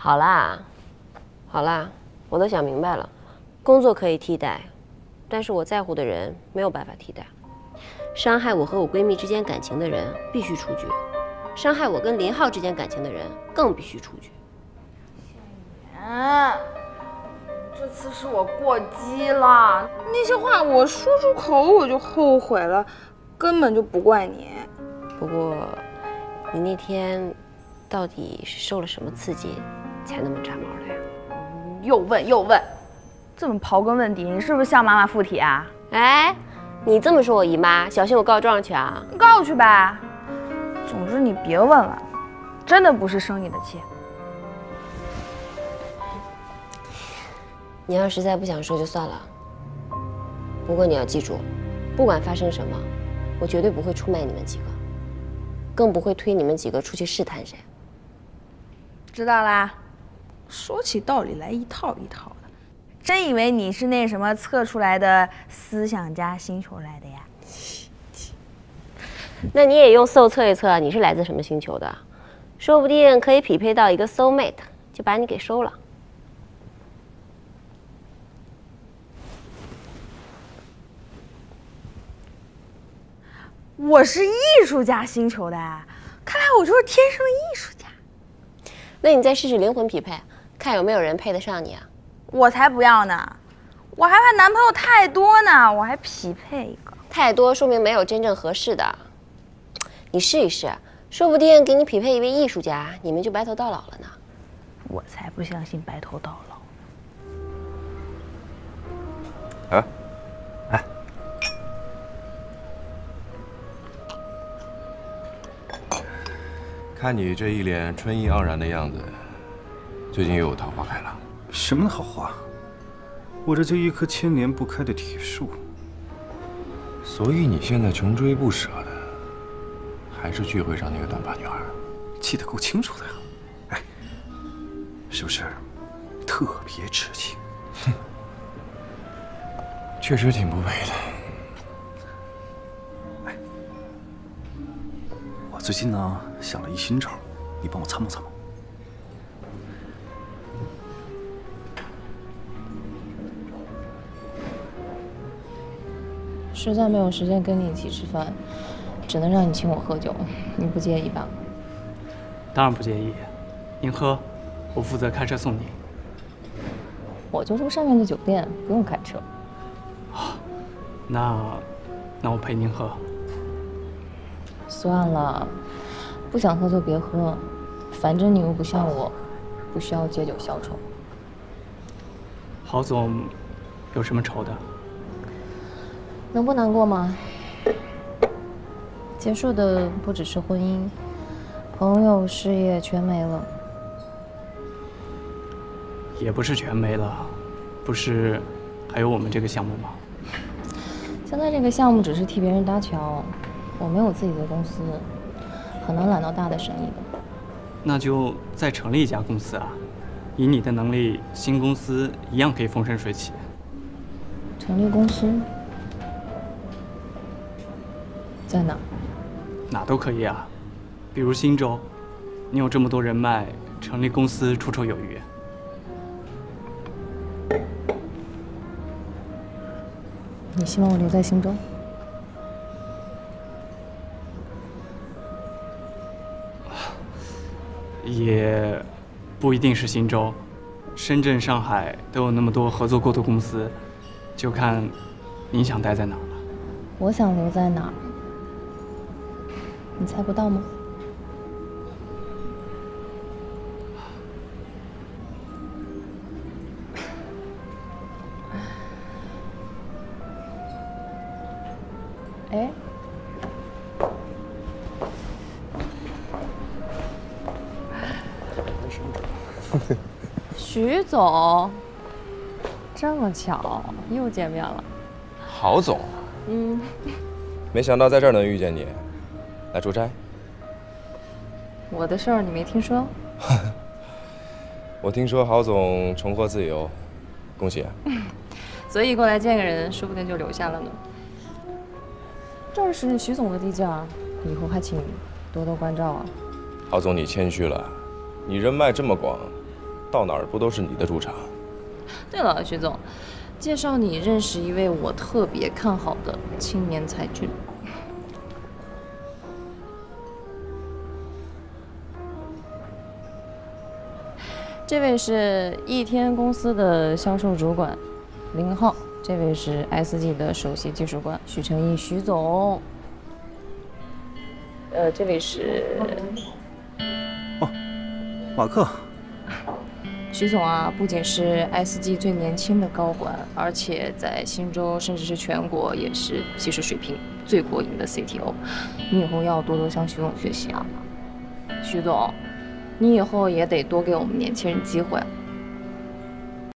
好啦，好啦，我都想明白了，工作可以替代，但是我在乎的人没有办法替代。伤害我和我闺蜜之间感情的人必须处决，伤害我跟林浩之间感情的人更必须处决。 这次是我过激了，那些话我说出口我就后悔了，根本就不怪你。 不过，你那天到底是受了什么刺激，才那么炸毛的呀？ 又问，这么刨根问底，你是不是向妈妈附体啊？ 哎，你这么说我姨妈，小心我告状去啊！ 你告去吧。总之你别问了，真的不是生你的气。 你要实在不想说就算了。不过你要记住，不管发生什么，我绝对不会出卖你们几个，更不会推你们几个出去试探谁。 知道啦。说起道理来一套一套的，真以为你是那什么测出来的思想家星球来的呀？ 那你也用搜测一测，你是来自什么星球的？说不定可以匹配到一个 soul mate， 就把你给收了。 我是艺术家星球的，看来我就是天生艺术家。 那你再试试灵魂匹配，看有没有人配得上你啊？ 我才不要呢，我还怕男朋友太多呢，我还匹配一个。 太多说明没有真正合适的。你试一试，说不定给你匹配一位艺术家，你们就白头到老了呢。 我才不相信白头到老。啊，哎，看你这一脸春意盎然的样子，最近又有桃花开了？ 什么桃花？我这就一棵千年不开的铁树。 所以你现在穷追不舍的，还是聚会上那个短发女孩？ 记得够清楚的呀。哎，是不是特别痴情？ 哼，确实挺不配的。 哎，我最近呢想了一新招，你帮我参谋参谋。 实在没有时间跟你一起吃饭，只能让你请我喝酒，你不介意吧？ 当然不介意，您喝，我负责开车送你。 我就住上面的酒店，不用开车。 啊，那我陪您喝。 算了，不想喝就别喝，反正你又不像我，不需要借酒消愁。 郝总有什么愁的？ 能不难过吗？结束的不只是婚姻，朋友、事业全没了。 也不是全没了，不是还有我们这个项目吗？ 现在这个项目只是替别人搭桥，我没有自己的公司，很难揽到大的生意的。 那就再成立一家公司啊！以你的能力，新公司一样可以风生水起。 成立公司？在哪？ 哪都可以啊，比如新州，你有这么多人脉，成立公司绰绰有余。 你希望我留在新州？ 也不一定是新州，深圳、上海都有那么多合作过的公司，就看你想待在哪儿了。 我想留在哪儿？你猜不到吗？哎，徐总，这么巧，又见面了。 郝总，没想到在这儿能遇见你，来出差。 我的事儿你没听说？ 我听说郝总重获自由，恭喜啊！ 所以过来见个人，说不定就留下了呢。这儿是徐总的地界儿，以后还请多多关照啊。 郝总，你谦虚了，你人脉这么广， 到哪儿不都是你的主场？ 对了，徐总，介绍你认识一位我特别看好的青年才俊。这位是一天公司的销售主管林浩，这位是 SG 的首席技术官许成义，徐总。这位是马克。 徐总啊，不仅是 SG 最年轻的高管，而且在新州甚至是全国也是技术水平最过硬的 CTO。你以后要多多向徐总学习啊，徐总。你以后也得多给我们年轻人机会，